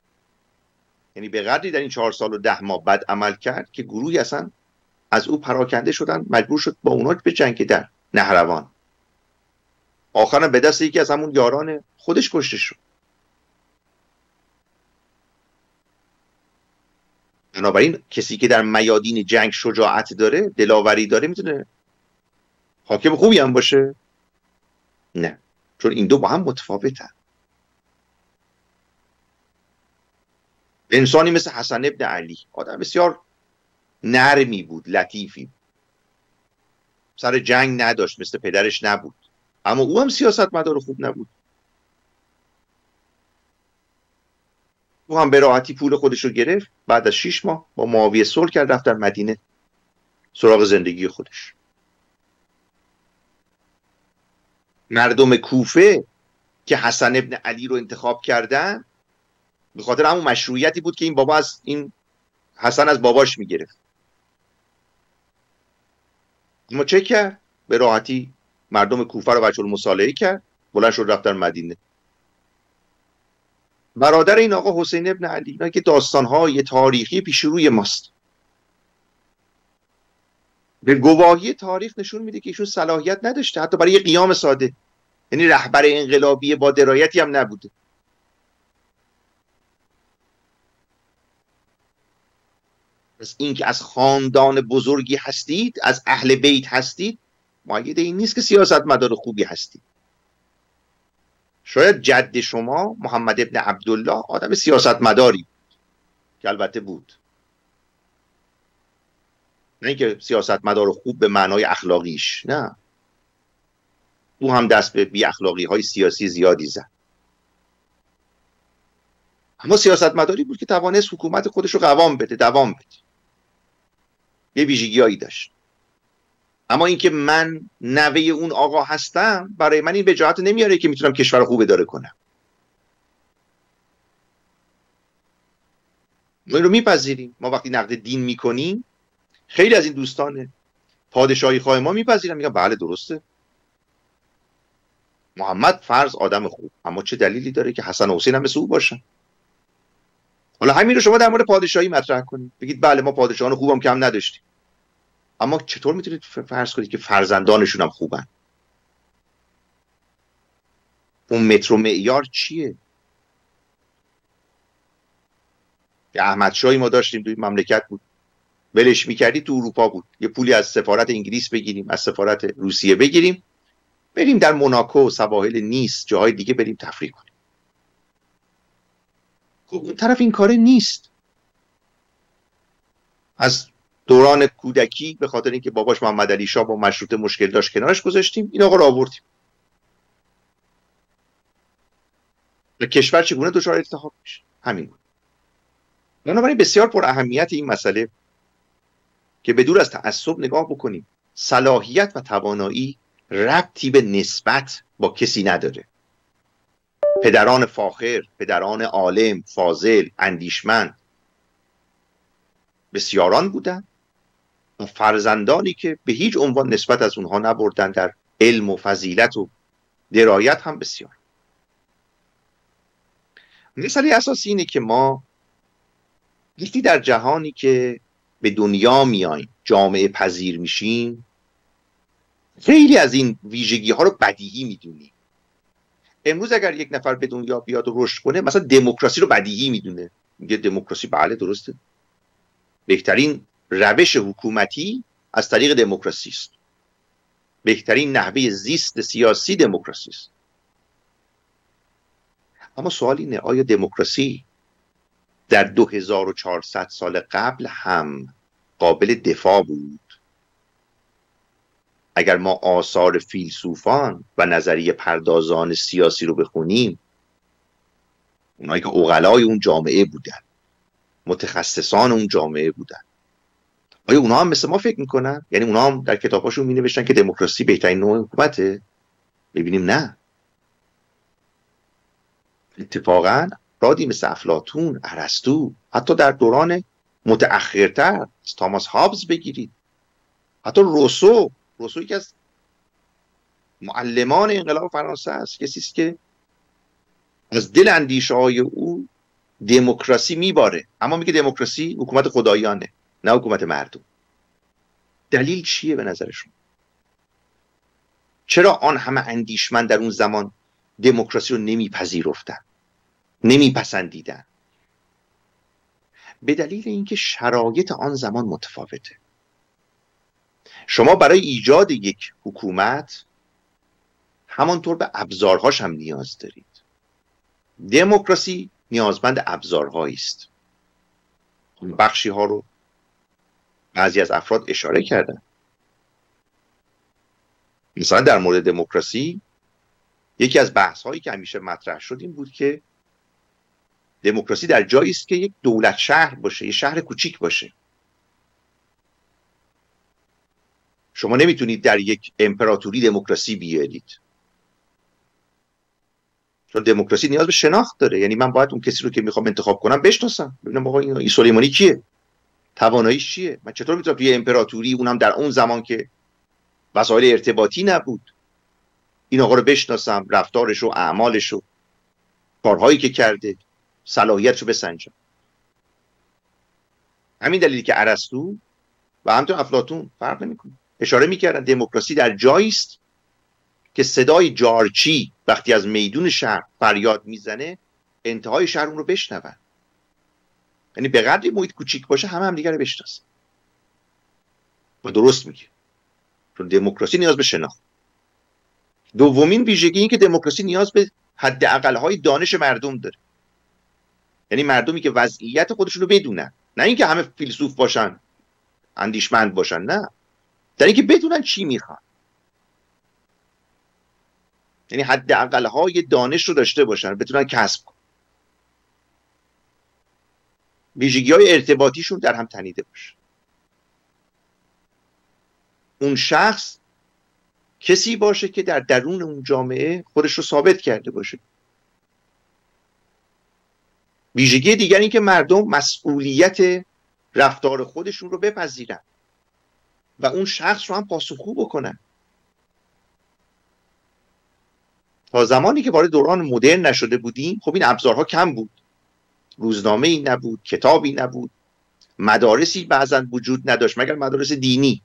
یعنی به قدری در این چهار سال و ده ماه بد عمل کرد که گروهی اصلا از او پراکنده شدن، مجبور شد با اونا به جنگ در نهروان. آخرا به دست یکی از همون یاران خودش کشته شد. بنابراین کسی که در میادین جنگ شجاعت داره، دلاوری داره، میتونه حاکم خوبی هم باشه؟ نه، چون این دو با هم متفاوتن. انسانی مثل حسن ابن علی آدم بسیار نرمی بود، لطیفی بود، سر جنگ نداشت، مثل پدرش نبود، اما او هم سیاستمدار خوب نبود. او هم به راحتی پول خودش رو گرفت، بعد از شیش ماه با معاویه صلح کرد، رفت در مدینه سراغ زندگی خودش. مردم کوفه که حسن ابن علی رو انتخاب کردن به خاطر همون مشروعیتی بود که این بابا از این حسن از باباش میگرفت. اما چه کرد؟ به راحتی مردم کوفه رو وجه المصالحه کرد، بلند شد رفت در مدینه. برادر این آقا حسین ابن علی، اینا که داستان‌های تاریخی پیش روی ماست، به گواهی تاریخ نشون میده که ایشون صلاحیت نداشته حتی برای یه قیام ساده، یعنی رهبر انقلابی با درایتی هم نبوده. پس این که از خاندان بزرگی هستید، از اهل بیت هستید، مؤید این نیست که سیاستمدار خوبی هستید. شاید جد شما محمد ابن عبدالله آدم سیاستمداری که البته بود، نه اینکه سیاستمدار خوب به معنای اخلاقیش، نه، او هم دست به بی اخلاقی های سیاسی زیادی زد، اما سیاستمداری بود که توانست حکومت خودش رو قوام بده، دوام بده، یه ویژگی‌هایی داشت. اما اینکه من نوه اون آقا هستم برای من این وجاهت نمیاره که میتونم کشور خوب اداره کنم. ما این رو میپذیریم. ما وقتی نقد دین میکنیم، خیلی از این دوستان پادشاهی خواه ما میپذیرن، میگن بله درسته، محمد فرض آدم خوب، اما چه دلیلی داره که حسن و حسین هم مثل او باشن؟ حالا همین رو شما در مورد پادشاهی مطرح کنید، بگید بله ما پادشاهان خوبم کم نداشتیم، اما چطور میتونید فرض کنید که فرزندانشون هم خوبن؟ اون متر و معیار چیه؟ که احمد شاهی ما داشتیم توی مملکت بود، ولش میکردی تو اروپا بود، یه پولی از سفارت انگلیس بگیریم، از سفارت روسیه بگیریم، بریم در موناکو، سواحل نیس، جاهای دیگه بریم تفریح کنیم. خب اون طرف این کاره نیست. از دوران کودکی به خاطر اینکه باباش محمد علی شاه با مشروطه مشکل داشت کنارش گذاشتیم، این آقا رو آوردیم. و کشور چگونه دچار التهاب میشه؟ همین بود. بنابراین بسیار پر اهمیت این مسئله که به دور از تعصب نگاه بکنیم. صلاحیت و توانایی ربطی به نسبت با کسی نداره. پدران فاخر، پدران عالم، فاضل، اندیشمند بسیاران بودن و فرزندانی که به هیچ عنوان نسبت از اونها نبردن در علم و فضیلت و درایت هم بسیار. مسئله اساسی اینه که ما وقتی در جهانی که به دنیا میاییم، جامعه پذیر میشیم، خیلی از این ویژگی ها رو بدیهی میدونیم. امروز اگر یک نفر به دنیا بیاد و رشد کنه، مثلا دموکراسی رو بدیهی میدونه، میگه دموکراسی بله درسته، بهترین روش حکومتی از طریق دموکراسی است، بهترین نحوه زیست سیاسی دموکراسی است. اما سوال اینه آیا دموکراسی در دو هزار و چهارصد سال قبل هم قابل دفاع بود؟ اگر ما آثار فیلسوفان و نظریه پردازان سیاسی رو بخونیم، اونایی که عقلای اون جامعه بودن، متخصصان اون جامعه بودن، آیا اونا هم مثل ما فکر میکنن؟ یعنی اونا هم در کتاباشون می نوشتن که دموکراسی بهترین نوع حکومته؟ ببینیم نه. اتفاقا افرادی مثل افلاطون، ارسطو، حتی در دوران متأخرتر از تاماس هابز بگیرید، حتی روسو، روسو یکی از معلمان انقلاب فرانسه است، کسی است که از دل اندیشه های او دموکراسی میباره، اما میگه دموکراسی حکومت خدایانه نه حکومت مردم. دلیل چیه به نظرشون؟ چرا آن همه اندیشمند در اون زمان دموکراسی رو نمیپذیرفتن، نمیپسندیدن؟ به دلیل اینکه شرایط آن زمان متفاوته. شما برای ایجاد یک حکومت همانطور به ابزارهاش هم نیاز دارید. دموکراسی نیازمند ابزارهایی است. بخشی ها رو بعضی از افراد اشاره کردن. مثلا در مورد دموکراسی یکی از بحث هایی که همیشه مطرح شد این بود که دموکراسی در جایی است که یک دولت شهر باشه، یک شهر کوچیک باشه. شما نمیتونید در یک امپراتوری دموکراسی بیارید، چون دموکراسی نیاز به شناخت داره. یعنی من باید اون کسی رو که میخوام انتخاب کنم بشناسم، ببینم آقا این سلیمانی کیه، تواناییش چیه. من چطور میتونم توی امپراتوری، اونم در اون زمان که وسایل ارتباطی نبود، این آقا رو بشناسم، رفتارش و اعمالش و کارهایی که کرده، صلاحیتش رو بسنجم. همین دلیلی که ارسطو و همینطور افلاطون فرق نمیکنه، اشاره میکردن دموکراسی در جایی است که صدای جارچی وقتی از میدون شهر فریاد میزنه انتهای شهر اون رو بشنون. یعنی به قدری محیط کوچیک باشه همه هم دیگه رو بشناسن. و درست میگه، چون دموکراسی نیاز به شناخت. دومین ویژگی این که دموکراسی نیاز به حداقل‌های دانش مردم داره. یعنی مردمی که وضعیت خودشون رو بدونن، نه اینکه همه فیلسوف باشن، اندیشمند باشن، نه، در اینکه بدونن چی میخوان. یعنی حداقل‌های دانش رو داشته باشن، بتونن کسب کنن، ویژگی‌های ارتباطیشون در هم تنیده باشه. اون شخص کسی باشه که در درون اون جامعه خودش رو ثابت کرده باشه. ویژگی دیگر این که مردم مسئولیت رفتار خودشون رو بپذیرن و اون شخص رو هم پاسخگو بکنن. تا زمانی که وارد دوران مدرن نشده بودیم خب این ابزارها کم بود. روزنامه‌ای نبود، کتابی نبود، مدارسی بعضا وجود نداشت مگر مدارس دینی.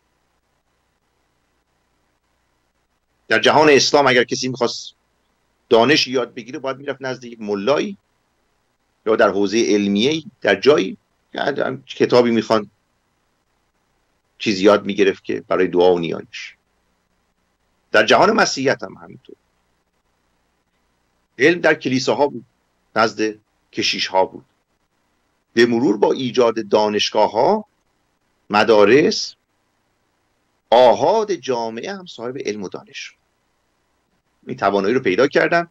در جهان اسلام اگر کسی میخواست دانش یاد بگیره باید میرفت نزد یک ملایی یا در حوزه علمیه‌ای در جایی کتابی میخوان چیز یاد میگرفت که برای دعا و نیایش. در جهان مسیحیت هم همینطور. علم در کلیساها بود، نزد کشیش‌ها بود. به مرور با ایجاد دانشگاه‌ها، مدارس، آحاد جامعه هم صاحب علم و دانش شد. این توانایی رو پیدا کردن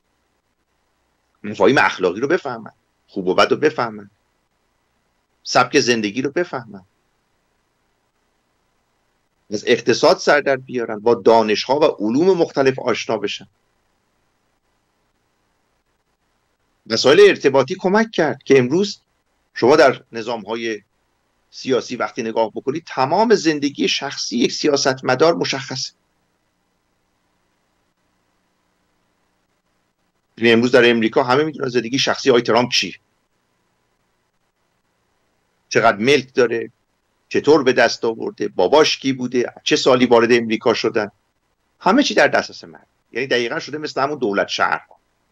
مفاهیم اخلاقی رو بفهمن، خوب و بد رو بفهمن، سبک زندگی رو بفهمن، از اقتصاد سر در بیارن، با دانش‌ها و علوم مختلف آشنا بشن. وسایل ارتباطی کمک کرد که امروز شما در نظام‌های سیاسی وقتی نگاه بکنید تمام زندگی شخصی یک سیاستمدار مشخصه. یعنی امروز در امریکا همه میدونن زندگی شخصی آقای ترامپ چیه، چقدر ملک داره، چطور به دست آورده، باباش کی بوده، چه سالی وارد امریکا شدن، همه چی در دسترس مرد. یعنی دقیقا شده مثل همون دولت شهرها.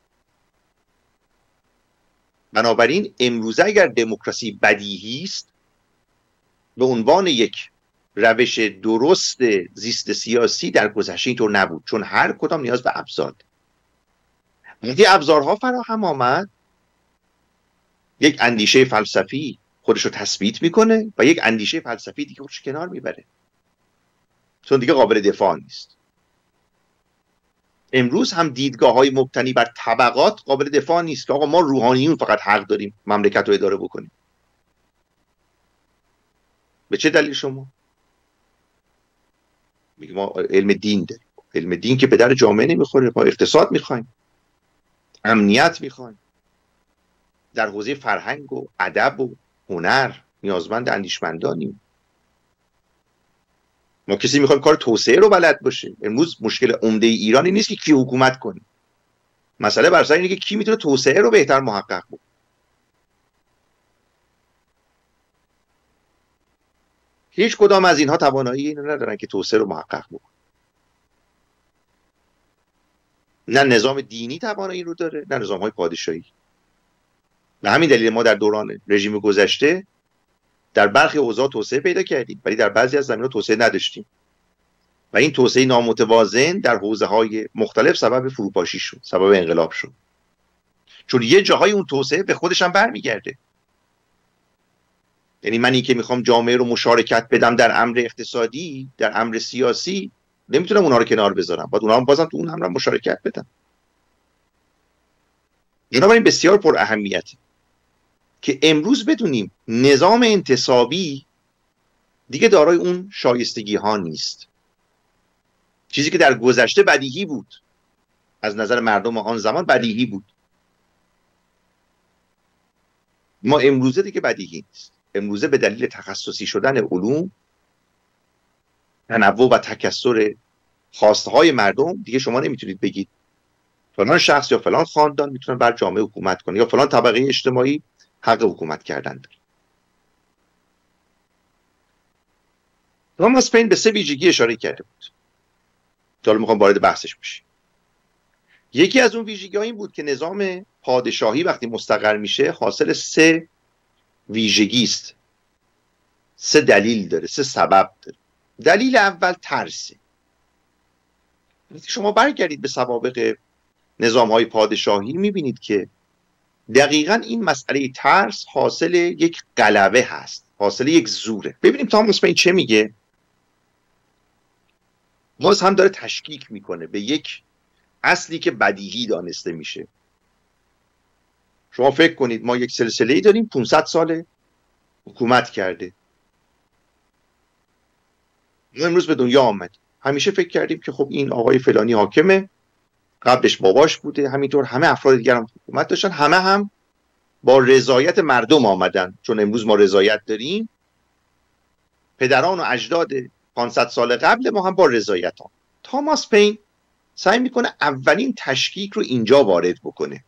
بنابراین امروز اگر دموکراسی بدیهی است به عنوان یک روش درست زیست سیاسی در گذشته اینطور نبود، چون هر کدام نیاز به ابزار. وقتی ابزارها فراهم آمد یک اندیشه فلسفی خودش رو تثبیت میکنه و یک اندیشه فلسفی دیگه خودش کنار میبره، چون دیگه قابل دفاع نیست. امروز هم دیدگاه های مبتنی بر طبقات قابل دفاع نیست که آقا ما روحانیون فقط حق داریم مملکت رو اداره بکنیم. به چه دلیل شما؟ میگه ما علم دین داریم. علم دین که به در جامعه نمیخوره، ما اقتصاد میخوایم، امنیت میخوایم، در حوزه فرهنگ و ادب و هنر نیازمند اندیشمندانیم. ما کسی میخوایم کار توسعه رو بلد باشه. امروز مشکل عمده ایرانی نیست که کی حکومت کنه، مسئله بر سر اینه که کی میتونه توسعه رو بهتر محقق کنه. هیچ کدام از اینها توانایی اینو ندارن که توسعه رو محقق بکنن. نه نظام دینی توانایی رو داره، نه نظام های پادشاهی. به همین دلیل ما در دوران رژیم گذشته در برخی اوضاع توسعه پیدا کردیم، ولی در بعضی از زمینه‌ها توسعه نداشتیم و این توسعه نامتوازن در حوزه‌های مختلف سبب فروپاشی شد، سبب انقلاب شد. چون یه جاهای اون توسعه به خودش هم برمیگرده. یعنی من این که میخوام جامعه رو مشارکت بدم در امر اقتصادی، در امر سیاسی، نمیتونم اونها رو کنار بذارم، باید اونها هم بازم تو اون امر مشارکت بدم. بنابراین بسیار پر اهمیته که امروز بدونیم نظام انتصابی دیگه دارای اون شایستگی ها نیست. چیزی که در گذشته بدیهی بود، از نظر مردم آن زمان بدیهی بود، ما امروزه دیگه بدیهی نیست. امروزه به دلیل تخصصی شدن علوم، تنوع و تکثر خواسته های مردم، دیگه شما نمیتونید بگید فلان شخص یا فلان خاندان میتونن بر جامعه حکومت کنه یا فلان طبقه اجتماعی حق حکومت کردن داره. توماس پین به سه ویژگی اشاره کرده بود. حالا میخوام وارد بحثش بشیم. یکی از اون ویژگی‌ها این بود که نظام پادشاهی وقتی مستقر میشه حاصل سه ویژگی است. سه دلیل داره، سه سبب داره. دلیل اول ترسه. وقتی شما برگردید به سوابق نظام‌های پادشاهی میبینید که دقیقاً این مسئله ترس حاصل یک غلبه هست، حاصل یک زوره. ببینیم توماس پین چه میگه. باز هم داره تشکیک میکنه به یک اصلی که بدیهی دانسته میشه. شما فکر کنید ما یک سلسله‌ای داریم پانصد سال حکومت کرده. ما امروز به دنیا آمد. همیشه فکر کردیم که خب این آقای فلانی حاکمه، قبلش باباش بوده، همینطور همه افراد دیگر هم حکومت داشتن، همه هم با رضایت مردم آمدن. چون امروز ما رضایت داریم، پدران و اجداد پانصد سال قبل ما هم با رضایت هم. توماس پین سعی میکنه اولین تشکیک رو اینجا وارد بکنه.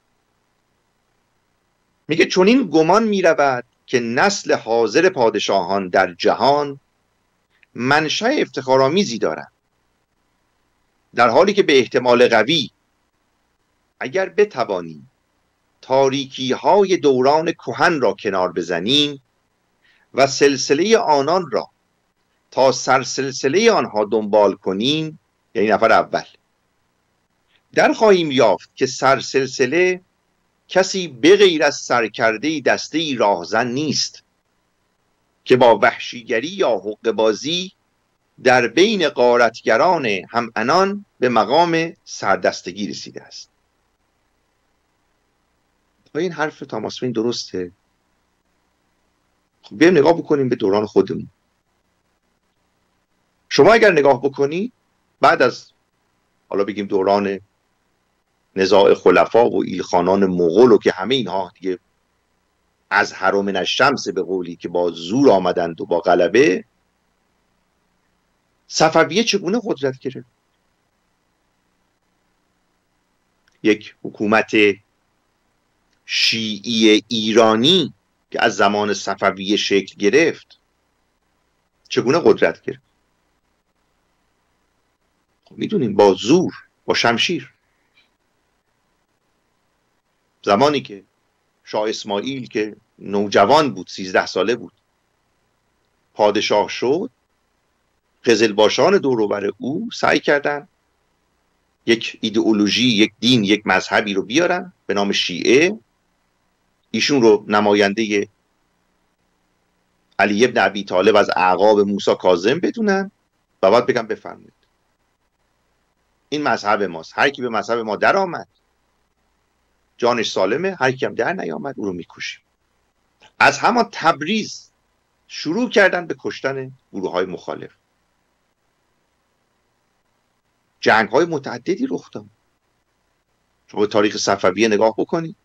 میگه چون این گمان میرود که نسل حاضر پادشاهان در جهان منشأ افتخارآمیزی دارند، در حالی که به احتمال قوی اگر بتوانیم تاریکی های دوران کهن را کنار بزنیم و سلسله آنان را تا سرسلسله آنها دنبال کنیم، یعنی نفر اول، در خواهیم یافت که سرسلسله کسی بغیر از سرکرده دسته راهزن نیست که با وحشیگری یا حقه‌بازی در بین غارتگران همعنان به مقام سردستگی رسیده است. این حرف توماس پین درسته؟ خب بیایم نگاه بکنیم به دوران خودمون. شما اگر نگاه بکنی بعد از حالا بگیم دوران نزاع خلفا و ایلخانان مغول و که همه اینها دیگه از هرم من الشمس به قولی که با زور آمدند و با غلبه، صفویه چگونه قدرت گرفت؟ یک حکومت شیعی ایرانی که از زمان صفویه شکل گرفت چگونه قدرت گرفت؟ خب میدونیم با زور، با شمشیر. زمانی که شاه اسماعیل که نوجوان بود، سیزده ساله بود، پادشاه شد، قزلباشان دور و بر او سعی کردن یک ایدئولوژی، یک دین، یک مذهبی رو بیارن به نام شیعه، ایشون رو نماینده علی ابن ابی طالب از اعقاب موسی کاظم بدونن و بعد بگن بفرمایید این مذهب ماست، هر کی به مذهب ما در آمد جانش سالمه، هر کی هم در نیامد او رو میکشیم. از همان تبریز شروع کردن به کشتن گروه های مخالف. جنگ های متعددی رخ داد. شما به تاریخ صفویه نگاه بکنید.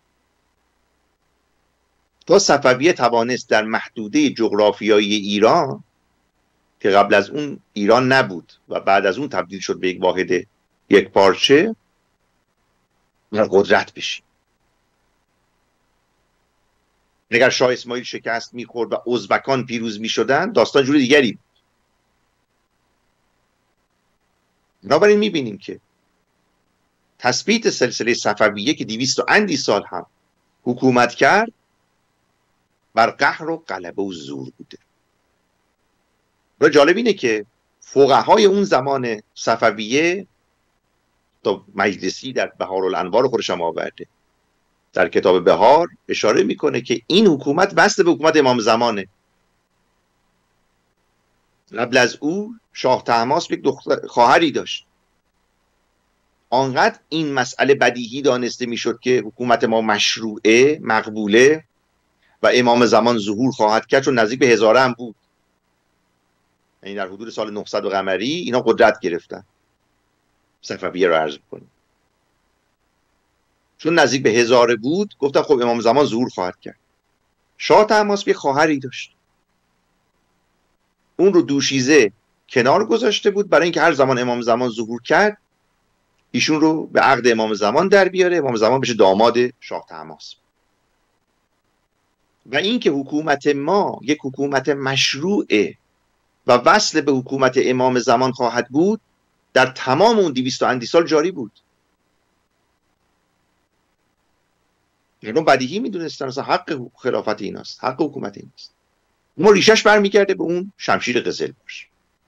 تا صفویه توانست در محدوده جغرافیایی ایران که قبل از اون ایران نبود و بعد از اون تبدیل شد به یک واحد یک پارچه و قدرت بشید. اگر شاه اسماعیل شکست میخورد و ازبکان پیروز میشدن داستان جور دیگری بود. بنابراین میبینیم که تثبیت سلسله صفویه که دویست و اندی سال هم حکومت کرد بر قهر و غلبه و زور بوده. و جالب اینه که فقهای اون زمان صفویه، تا مجلسی در بهارالانوار خودش هم آورده، در کتاب بهار اشاره میکنه که این حکومت وصل به حکومت امام زمانه. قبل از او شاه طهماسب یک دختر خواهری داشت. آنقدر این مسئله بدیهی دانسته میشد که حکومت ما مشروعه، مقبوله و امام زمان ظهور خواهد کرد، چون نزدیک به هزاره هم بود. یعنی در حدود سال نهصد قمری اینا قدرت گرفتن. صفویه رو عرض کنیم، چون نزدیک به هزاره بود گفتن خب امام زمان ظهور خواهد کرد. شاه طهماسب یه خواهری داشت، اون رو دوشیزه کنار گذاشته بود برای اینکه هر زمان امام زمان ظهور کرد ایشون رو به عقد امام زمان در بیاره، امام زمان بشه داماد شاه طهماسب. و اینکه حکومت ما یک حکومت مشروعه و وصل به حکومت امام زمان خواهد بود در تمام اون دویست و اندی سال جاری بود. یعنی بدیهی میدونستن اصلا حق خلافت ایناست، حق حکومت ایناست. ما ریشش برمیگرده به اون شمشیر قزلباش.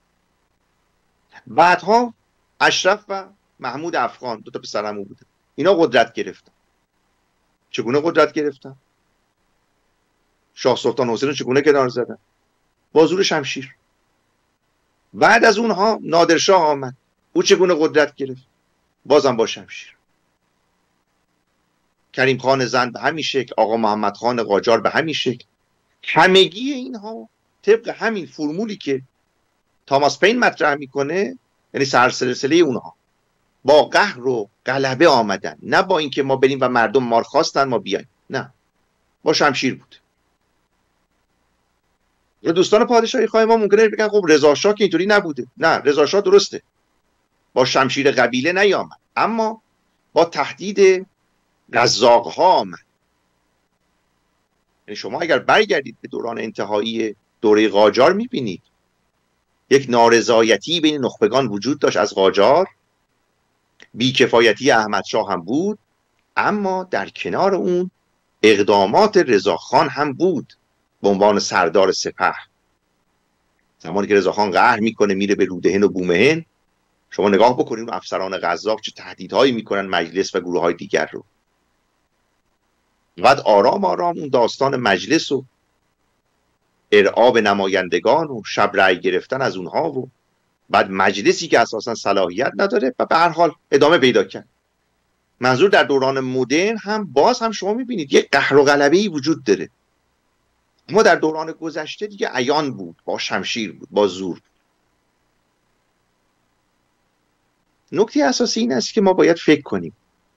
بعدها اشرف و محمود افغان، دو تا پسرعمو بودن، اینا قدرت گرفتن. چگونه قدرت گرفتن؟ شاه سلطان حسین رو چگونه کنار زدن؟ با زور شمشیر. بعد از اونها نادرشاه آمد، او چگونه قدرت گرفت؟ بازم با شمشیر. کریم خان زند به همین شکل، آقا محمد خان قاجار به همین شکل. همگی اینها طبق همین فرمولی که تاماس پین مطرح میکنه، یعنی سرسلسله اونها با قهر و غلبه آمدن، نه با اینکه ما بریم و مردم مار خواستن ما بیایم، نه، با شمشیر بود. و دوستان پادشاهی خواهی ما ممکنه بگن خب رضا شاه که اینطوری نبوده. نه، رضا شاه درسته با شمشیر قبیله نیامد، اما با تهدید قزاق ها آمد. یعنی شما اگر برگردید به دوران انتهایی دوره قاجار میبینید یک نارضایتی بین نخبگان وجود داشت از قاجار، بیکفایتی احمد شاه هم بود، اما در کنار اون اقدامات رضاخان هم بود به عنوان سردار سپه. زمانی که رضاخان قهر میکنه میره به رودهن و بومهن، شما نگاه بکنید اون افسران قزاق چه تهدیدهایی میکنن مجلس و گروه های دیگر رو. بعد آرام آرام اون داستان مجلس و ارعاب نمایندگان و شب رأی گرفتن از اونها و بعد مجلسی که اساسا صلاحیت نداره و به هر حال ادامه پیدا کرد. منظور در دوران مدرن هم باز هم شما میبینید یک قهر و غلبه‌ای وجود داره. ما در دوران گذشته دیگه عیان بود، با شمشیر بود، با زور بود. نکته اساسی این است که ما باید فکر کنیم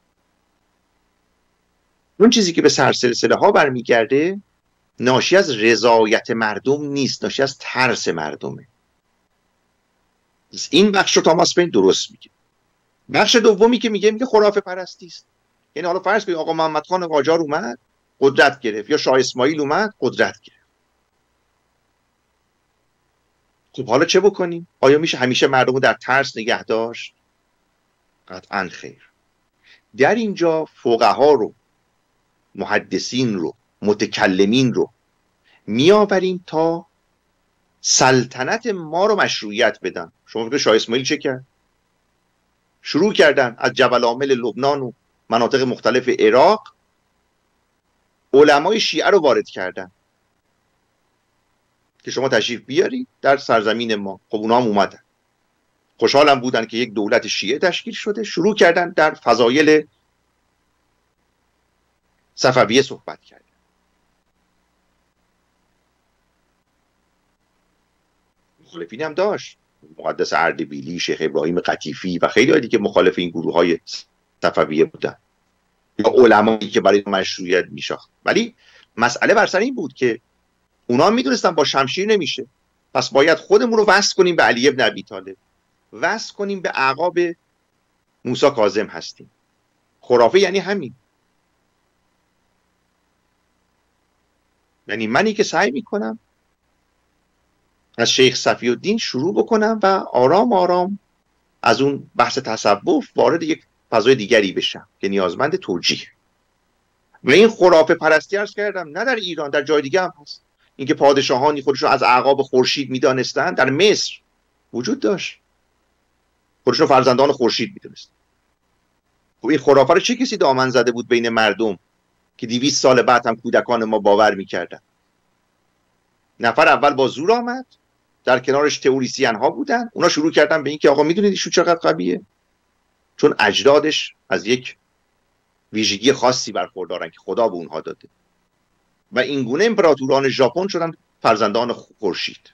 اون چیزی که به سرسلسله ها برمیگرده ناشی از رضایت مردم نیست، ناشی از ترس مردمه. این بخش رو تاماس پین درست میگه. بخش دومی که میگه میگه خرافه پرستی است. یعنی حالا فرض کنید آقا محمد خان قاجار اومد قدرت گرفت، یا شاه اسماعیل اومد قدرت گرفت. خب حالا چه بکنیم؟ آیا میشه همیشه مردم رو در ترس نگه داشت؟ قطعاً خیر. در اینجا فقها رو، محدثین رو، متکلمین رو میآوریم تا سلطنت ما رو مشروعیت بدن. شما فکر شاه اسماعیل چه کرد؟ شروع کردن از جبل عامل لبنان و مناطق مختلف عراق علمای شیعه رو وارد کردن که شما تشریف بیارید در سرزمین ما. خب اونا هم اومدن، خوشحالم بودن که یک دولت شیعه تشکیل شده. شروع کردن در فضایل صفویه صحبت کردن. مخالفین هم داشت، مقدس اردبیلی، شیخ ابراهیم قطیفی و خیلی دیگه مخالف این گروه های صفویه بودن، یا علمایی که برای مشروعیت میشاخت. ولی مسئله بر سر این بود که اونا میدونستن با شمشیر نمیشه، پس باید خودمون رو وصل کنیم به علی ابن ابی طالب، وصل کنیم به اعقاب موسی کاظم هستیم. خرافه یعنی همین. یعنی منی که سعی میکنم از شیخ صفی الدین شروع بکنم و آرام آرام از اون بحث تصوف وارد یک فضای دیگری بشم که نیازمند توجیه. و این خرافه پرستی عرض کردم نه در ایران، در جای دیگه هم هست. اینکه پادشاهانی خودشون از اعقاب خورشید میدانستن در مصر وجود داشت، خودشون فرزندان خورشید میدونستن. خب این خرافه رو چه کسی دامن زده بود بین مردم که دویست سال بعد هم کودکان ما باور میکردن؟ نفر اول با زور آمد، در کنارش تئوریسین ها بودن، اونا شروع کردن به این که آقا میدونید ایشون چقدر قویه، چون اجدادش از یک ویژگی خاصی برخوردارن که خدا به اونها داده. و این گونه امپراتوران ژاپن شدن فرزندان خورشید.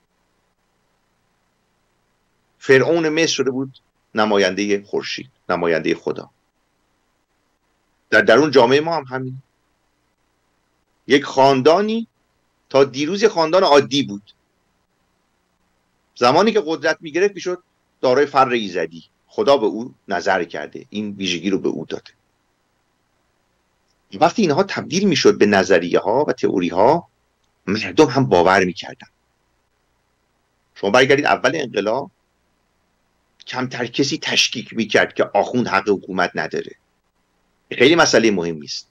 فرعون مصر شده بود نماینده خورشید، نماینده خدا. در درون جامعه ما هم همین. یک خاندانی تا دیروز یک خاندان عادی بود، زمانی که قدرت میگرفت میشد دارای فر ایزدی، خدا به او نظر کرده، این ویژگی رو به او داده. وقتی اینها تبدیل میشد به نظریه ها و تئوری ها، مردم هم باور میکردن. شما برگردید اول انقلاب، کمتر کسی تشکیک میکرد که آخوند حق حکومت نداره. خیلی مسئله مهمی است.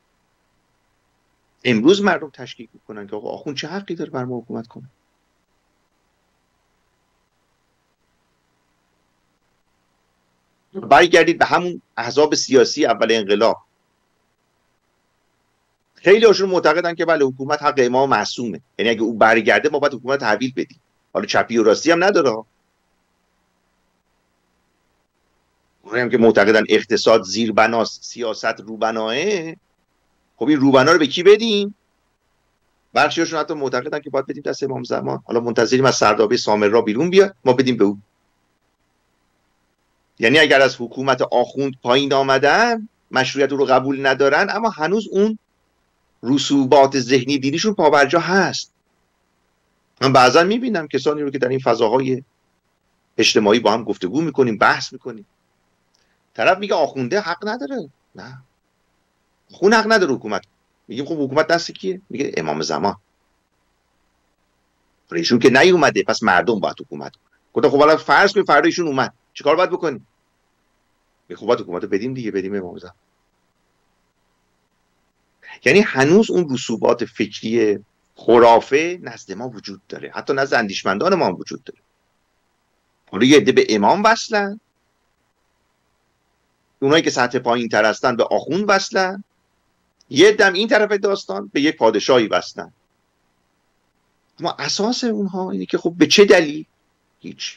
امروز مردم تشکیک میکنن که آقا آخوند چه حقی داره بر ما حکومت کنه؟ برگردید به همون احزاب سیاسی اول انقلاب، خیلی هاشون معتقدن که بله حکومت حق امام معصومه، یعنی اگه او برگرده ما باید حکومت تحویل بدیم. حالا چپی و راستی هم نداره. اونایی هم که معتقدن اقتصاد زیر بناست، سیاست روبناه، خب این روبنا رو به کی بدیم؟ بخشیاشون حتی معتقدن که باید بدیم دست امام زمان. حالا منتظریم از سردابه سامرا بیرون بیاد ما بدیم به او. یعنی اگر از حکومت آخوند پایین آمدن، مشروعیت رو قبول ندارن، اما هنوز اون رسوبات ذهنی دینیشون پابرجا هست. من بعضا میبینم کسانی رو که در این فضاهای اجتماعی با هم گفتگو میکنیم، بحث میکنیم، طرف میگه آخونده حق نداره. نه، خون حق نداره حکومت. میگیم خب حکومت دست کیه؟ میگه امام زمان. ایشون که نیومده پس مردم باید حکومت کنن. گفتم خب حالا فرض کنیم فردا ایشون اومد، چیکار باید بکنیم؟ میگه خب باید حکومت رو بدیم دیگه، بدیم امام زمان. یعنی هنوز اون رسوبات فکری خرافه نزد ما وجود داره، حتی نزد اندیشمندان ما هم وجود داره. حالا یه عده به امام وصلن، اونایی که سطح پایین تر هستن به آخوند وصلن، یه عده این طرف داستان به یک پادشاهی وصلن. اما اساس اونها اینه که خب به چه دلیل؟ هیچ.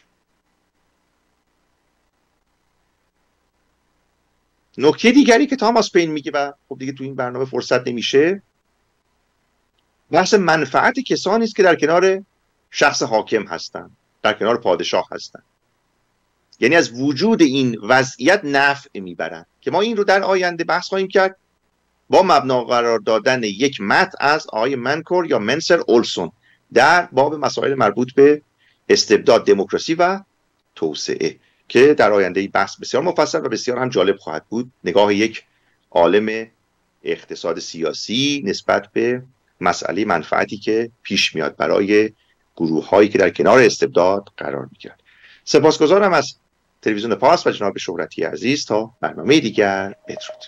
نکته دیگری که تاماس پین میگه و خب دیگه تو این برنامه فرصت نمیشه، بحث منفعت کسانی است که در کنار شخص حاکم هستن، در کنار پادشاه هستن. یعنی از وجود این وضعیت نفع میبرن که ما این رو در آینده بحث خواهیم کرد با مبنا قرار دادن یک متن از آقای منکور یا منسر اولسون در باب مسائل مربوط به استبداد، دموکراسی و توسعه، که در آینده بحث بسیار مفصل و بسیار هم جالب خواهد بود. نگاه یک عالم اقتصاد سیاسی نسبت به مسئله منفعتی که پیش میاد برای گروه هایی که در کنار استبداد قرار میگیرند. سپاسگزارم از تلویزیون پاس و جناب شهرتی عزیز. تا برنامه دیگر، بدرود.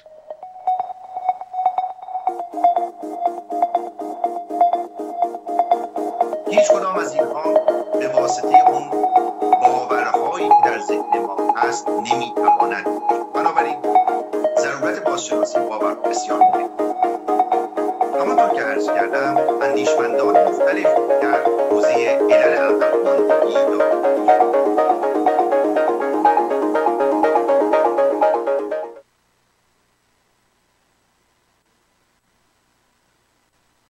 هیچ کدام از اینها به واسطه اون باورهایی که در ذهن ما هست نمیتواند. بنابراین ضرورت بازشناسی باور بسیار مهمه. همانطور که عرض کردم اندیشمندان مختلف در حوزه علل عقلمندی